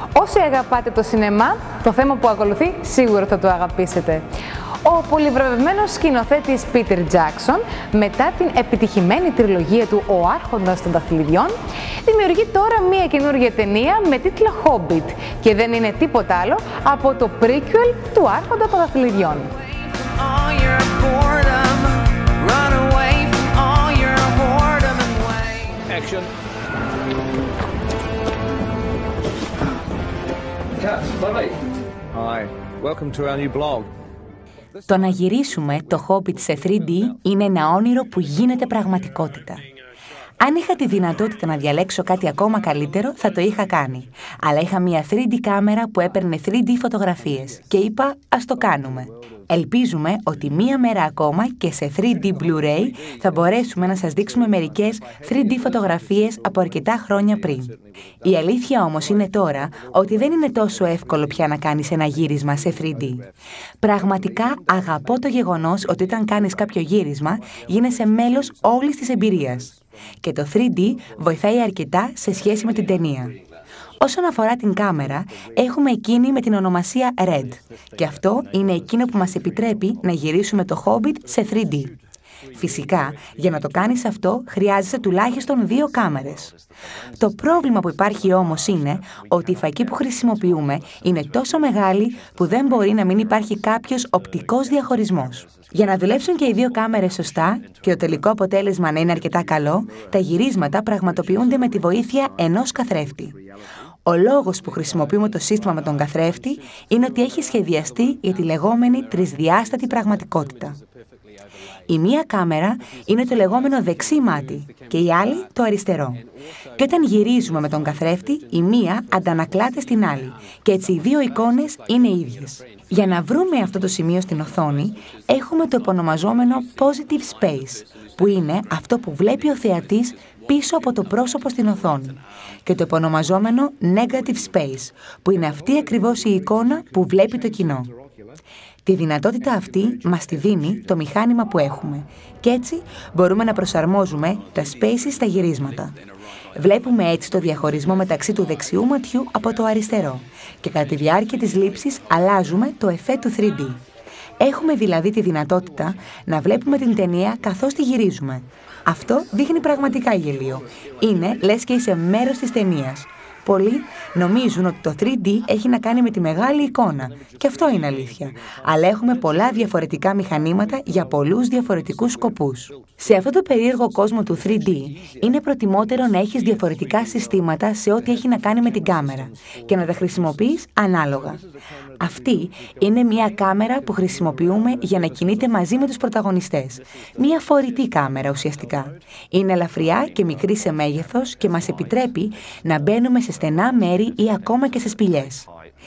Όσοι αγαπάτε το σινεμά, το θέμα που ακολουθεί σίγουρα θα το αγαπήσετε. Ο πολυβραβευμένος σκηνοθέτης Peter Jackson, μετά την επιτυχημένη τριλογία του «Ο Άρχοντας των Δαχτυλιδιών», δημιουργεί τώρα μία καινούργια ταινία με τίτλο Hobbit και δεν είναι τίποτα άλλο από το prequel του Άρχοντα των Δαχτυλιδιών. Action. Hi, welcome to our new blog. Το να γυρίσουμε το Hobbit σε 3D είναι ένα όνειρο που γίνεται πραγματικότητα. Αν είχα τη δυνατότητα να διαλέξω κάτι ακόμα καλύτερο, θα το είχα κάνει. Αλλά είχα μια 3D κάμερα που έπαιρνε 3D φωτογραφίες και είπα ας το κάνουμε. Ελπίζουμε ότι μία μέρα ακόμα και σε 3D Blu-ray θα μπορέσουμε να σας δείξουμε μερικές 3D φωτογραφίες από αρκετά χρόνια πριν. Η αλήθεια όμως είναι τώρα ότι δεν είναι τόσο εύκολο πια να κάνεις ένα γύρισμα σε 3D. Πραγματικά αγαπώ το γεγονός ότι όταν κάνεις κάποιο γύρισμα γίνεσαι μέλος όλης της εμπειρίας. Και το 3D βοηθάει αρκετά σε σχέση με την ταινία. Όσον αφορά την κάμερα, έχουμε εκείνη με την ονομασία RED και αυτό είναι εκείνο που μας επιτρέπει να γυρίσουμε το Hobbit σε 3D. Φυσικά, για να το κάνεις αυτό, χρειάζεσαι τουλάχιστον 2 κάμερες. Το πρόβλημα που υπάρχει όμως είναι ότι η φακή που χρησιμοποιούμε είναι τόσο μεγάλη που δεν μπορεί να μην υπάρχει κάποιος οπτικός διαχωρισμός. Για να δουλέψουν και οι 2 κάμερες σωστά και το τελικό αποτέλεσμα να είναι αρκετά καλό, τα γυρίσματα πραγματοποιούνται με τη βοήθεια ενός καθρέφτη. Ο λόγος που χρησιμοποιούμε το σύστημα με τον καθρέφτη είναι ότι έχει σχεδιαστεί για τη λεγόμενη τρισδιάστατη πραγματικότητα. Η μία κάμερα είναι το λεγόμενο δεξί μάτι και η άλλη το αριστερό. Και όταν γυρίζουμε με τον καθρέφτη, η μία αντανακλάται στην άλλη και έτσι οι 2 εικόνες είναι ίδιες. Για να βρούμε αυτό το σημείο στην οθόνη, έχουμε το επωνομαζόμενο positive space, που είναι αυτό που βλέπει ο θεατής πίσω από το πρόσωπο στην οθόνη, και το επωνομαζόμενο negative space, που είναι αυτή ακριβώς η εικόνα που βλέπει το κοινό. Τη δυνατότητα αυτή μας τη δίνει το μηχάνημα που έχουμε και έτσι μπορούμε να προσαρμόζουμε τα spaces στα γυρίσματα. Βλέπουμε έτσι το διαχωρισμό μεταξύ του δεξιού ματιού από το αριστερό και κατά τη διάρκεια της λήψης αλλάζουμε το εφέ του 3D. Έχουμε δηλαδή τη δυνατότητα να βλέπουμε την ταινία καθώς τη γυρίζουμε. Αυτό δείχνει πραγματικά γελίο. Είναι λες και είσαι μέρος της ταινίας. Πολλοί νομίζουν ότι το 3D έχει να κάνει με τη μεγάλη εικόνα και αυτό είναι αλήθεια. Αλλά έχουμε πολλά διαφορετικά μηχανήματα για πολλούς διαφορετικούς σκοπούς. Σε αυτό το περίεργο κόσμο του 3D είναι προτιμότερο να έχεις διαφορετικά συστήματα σε ό,τι έχει να κάνει με την κάμερα και να τα χρησιμοποιείς ανάλογα. Αυτή είναι μια κάμερα που χρησιμοποιούμε για να κινείται μαζί με τους πρωταγωνιστές. Μια φορητή κάμερα ουσιαστικά. Είναι ελαφριά και μικρή σε μέγεθος και μας επιτρέπει να μπαίνουμε σε στενά μέρη ή ακόμα και σε σπηλιές.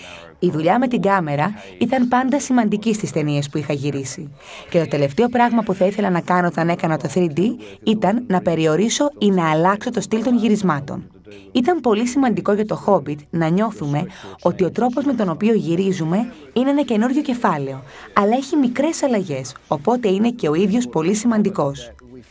Η δουλειά με την κάμερα ήταν πάντα σημαντική στις ταινίες που είχα γυρίσει. Και το τελευταίο πράγμα που θα ήθελα να κάνω όταν έκανα το 3D ήταν να περιορίσω ή να αλλάξω το στυλ των γυρισμάτων. Ήταν πολύ σημαντικό για το Hobbit να νιώθουμε ότι ο τρόπος με τον οποίο γυρίζουμε είναι ένα καινούριο κεφάλαιο, αλλά έχει μικρές αλλαγές, οπότε είναι και ο ίδιος πολύ σημαντικός.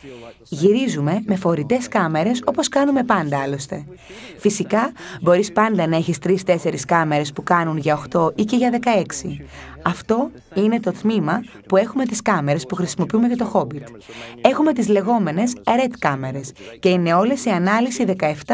Γυρίζουμε με φορητές κάμερες όπως κάνουμε πάντα άλλωστε. Φυσικά μπορείς πάντα να έχεις 3-4 κάμερες που κάνουν για 8 ή και για 16. Αυτό είναι το τμήμα που έχουμε τις κάμερες που χρησιμοποιούμε για το Hobbit. Έχουμε τις λεγόμενες RED κάμερες και είναι όλες σε ανάλυση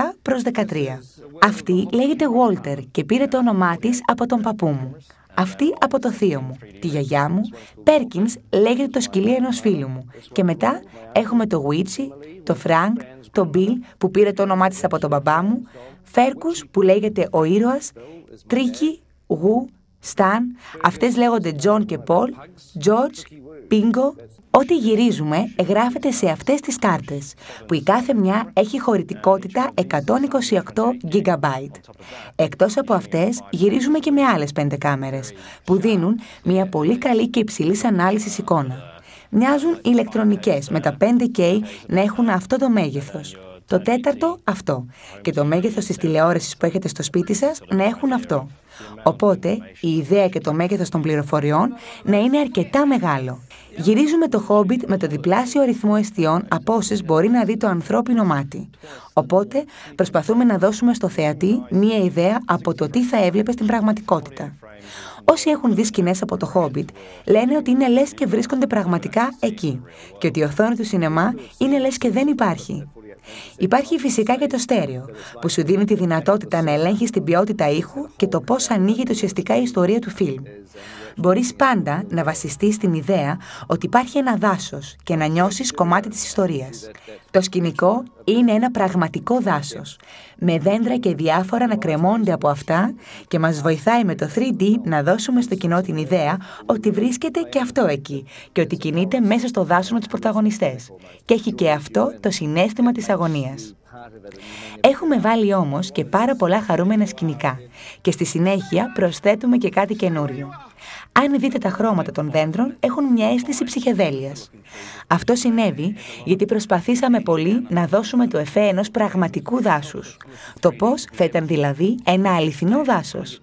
17:13. Αυτή λέγεται Walter και πήρε το όνομά της από τον παππού μου. Αυτή από το θείο μου, τη γιαγιά μου. Perkins λέγεται το σκυλί ενός φίλου μου. Και μετά έχουμε το Witchy, το Frank, το Bill που πήρε το όνομά της από τον μπαμπά μου, Fergus που λέγεται ο ήρωας, Tricky, Wu, Stan, αυτές λέγονται John και Paul, George, Bingo. Ό,τι γυρίζουμε γράφεται σε αυτές τις κάρτες, που η κάθε μια έχει χωρητικότητα 128 GB. Εκτός από αυτές, γυρίζουμε και με άλλες 5 κάμερες, που δίνουν μια πολύ καλή και υψηλής ανάλυσης εικόνα. Μοιάζουν ηλεκτρονικές, με τα 5K να έχουν αυτό το μέγεθος. Το τέταρτο αυτό. Και το μέγεθος της τηλεόρασης που έχετε στο σπίτι σας να έχουν αυτό. Οπότε η ιδέα και το μέγεθος των πληροφοριών να είναι αρκετά μεγάλο. Γυρίζουμε το Χόμπιτ με το διπλάσιο αριθμό εστιών από όσες μπορεί να δει το ανθρώπινο μάτι. Οπότε προσπαθούμε να δώσουμε στο θεατή μία ιδέα από το τι θα έβλεπε στην πραγματικότητα. Όσοι έχουν δει σκηνές από το Χόμπιτ λένε ότι είναι λες και βρίσκονται πραγματικά εκεί και ότι η οθόνη του σινεμά είναι λες και δεν υπάρχει. Υπάρχει φυσικά και το στέρεο, που σου δίνει τη δυνατότητα να ελέγχεις την ποιότητα ήχου και το πώς ανοίγεται ουσιαστικά η ιστορία του φιλμ. Μπορείς πάντα να βασιστείς στην ιδέα ότι υπάρχει ένα δάσος και να νιώσεις κομμάτι της ιστορίας. Το σκηνικό είναι ένα πραγματικό δάσος, με δέντρα και διάφορα να κρεμώνται από αυτά και μας βοηθάει με το 3D να δώσουμε στο κοινό την ιδέα ότι βρίσκεται και αυτό εκεί και ότι κινείται μέσα στο δάσος με τους πρωταγωνιστές. Και έχει και αυτό το συναίσθημα της αγωνίας. Έχουμε βάλει όμως και πάρα πολλά χαρούμενα σκηνικά και στη συνέχεια προσθέτουμε και κάτι καινούριο. Αν δείτε τα χρώματα των δέντρων, έχουν μια αίσθηση ψυχεδέλειας. Αυτό συνέβη γιατί προσπαθήσαμε πολύ να δώσουμε το εφέ ενός πραγματικού δάσους. Το πώς θα ήταν δηλαδή ένα αληθινό δάσος.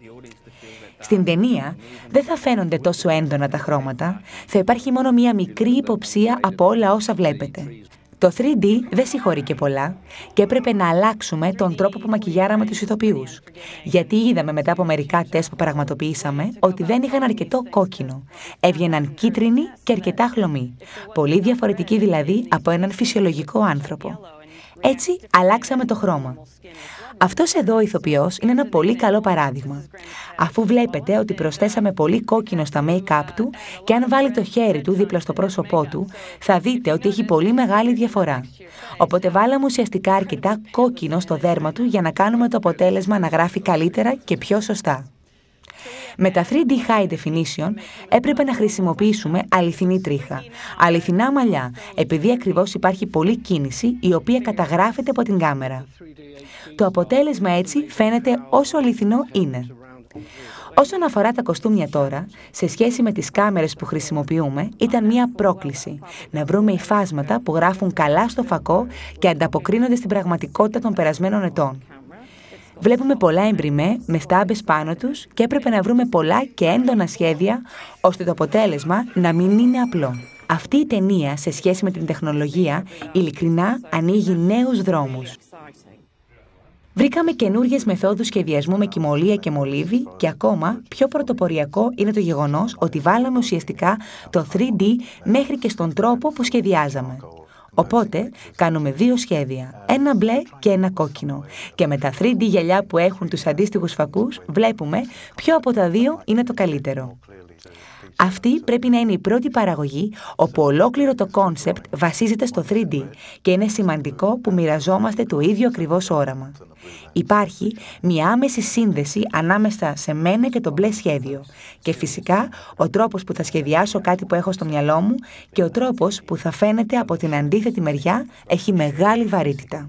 Στην ταινία δεν θα φαίνονται τόσο έντονα τα χρώματα, θα υπάρχει μόνο μια μικρή υποψία από όλα όσα βλέπετε. Το 3D δεν συγχωρεί και πολλά και έπρεπε να αλλάξουμε τον τρόπο που μακιγιάραμε τους ηθοποιούς. Γιατί είδαμε μετά από μερικά τεστ που πραγματοποιήσαμε ότι δεν είχαν αρκετό κόκκινο. Έβγαιναν κίτρινοι και αρκετά χλωμοί. Πολύ διαφορετικοί δηλαδή από έναν φυσιολογικό άνθρωπο. Έτσι αλλάξαμε το χρώμα. Αυτός εδώ ο ηθοποιός είναι ένα πολύ καλό παράδειγμα. Αφού βλέπετε ότι προσθέσαμε πολύ κόκκινο στα make-up του και αν βάλει το χέρι του δίπλα στο πρόσωπό του, θα δείτε ότι έχει πολύ μεγάλη διαφορά. Οπότε βάλαμε ουσιαστικά αρκετά κόκκινο στο δέρμα του για να κάνουμε το αποτέλεσμα να γράφει καλύτερα και πιο σωστά. Με τα 3D High Definition έπρεπε να χρησιμοποιήσουμε αληθινή τρίχα, αληθινά μαλλιά, επειδή ακριβώς υπάρχει πολλή κίνηση η οποία καταγράφεται από την κάμερα. Το αποτέλεσμα έτσι φαίνεται όσο αληθινό είναι. Όσον αφορά τα κοστούμια τώρα, σε σχέση με τις κάμερες που χρησιμοποιούμε, ήταν μια πρόκληση να βρούμε υφάσματα που γράφουν καλά στο φακό και ανταποκρίνονται στην πραγματικότητα των περασμένων ετών. Βλέπουμε πολλά εμπριμέ με στάμπες πάνω τους και έπρεπε να βρούμε πολλά και έντονα σχέδια ώστε το αποτέλεσμα να μην είναι απλό. Αυτή η ταινία σε σχέση με την τεχνολογία ειλικρινά ανοίγει νέους δρόμους. Βρήκαμε καινούργιες μεθόδους σχεδιασμού με κυμολία και μολύβι και ακόμα πιο πρωτοποριακό είναι το γεγονός ότι βάλαμε ουσιαστικά το 3D μέχρι και στον τρόπο που σχεδιάζαμε. Οπότε κάνουμε δύο σχέδια, ένα μπλε και ένα κόκκινο. Και με τα 3D γυαλιά που έχουν τους αντίστοιχους φακούς βλέπουμε ποιο από τα δύο είναι το καλύτερο. Αυτή πρέπει να είναι η πρώτη παραγωγή όπου ολόκληρο το κόνσεπτ βασίζεται στο 3D και είναι σημαντικό που μοιραζόμαστε το ίδιο ακριβώς όραμα. Υπάρχει μια άμεση σύνδεση ανάμεσα σε μένα και το μπλε σχέδιο και φυσικά ο τρόπος που θα σχεδιάσω κάτι που έχω στο μυαλό μου και ο τρόπος που θα φαίνεται από την αντίθετη μεριά έχει μεγάλη βαρύτητα.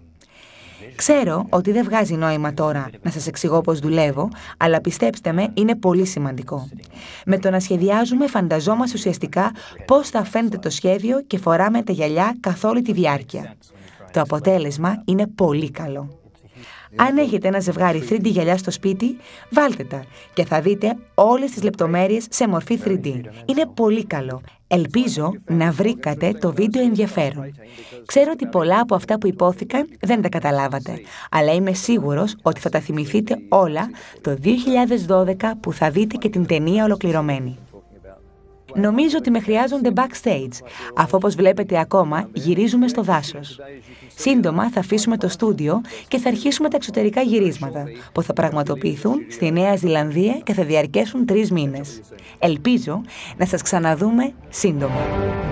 Ξέρω ότι δεν βγάζει νόημα τώρα να σας εξηγώ πώς δουλεύω, αλλά πιστέψτε με, είναι πολύ σημαντικό. Με το να σχεδιάζουμε, φανταζόμαστε ουσιαστικά πώς θα φαίνεται το σχέδιο και φοράμε τα γυαλιά καθ' όλη τη διάρκεια. Το αποτέλεσμα είναι πολύ καλό. Αν έχετε ένα ζευγάρι 3D γυαλιά στο σπίτι, βάλτε τα και θα δείτε όλες τις λεπτομέρειες σε μορφή 3D. Είναι πολύ καλό. Ελπίζω να βρήκατε το βίντεο ενδιαφέρον. Ξέρω ότι πολλά από αυτά που υπόθηκαν δεν τα καταλάβατε, αλλά είμαι σίγουρος ότι θα τα θυμηθείτε όλα το 2012 που θα δείτε και την ταινία ολοκληρωμένη. Νομίζω ότι με χρειάζονται backstage, αφού όπως βλέπετε ακόμα γυρίζουμε στο δάσος. Σύντομα θα αφήσουμε το στούντιο και θα αρχίσουμε τα εξωτερικά γυρίσματα, που θα πραγματοποιηθούν στη Νέα Ζηλανδία και θα διαρκέσουν 3 μήνες. Ελπίζω να σας ξαναδούμε σύντομα.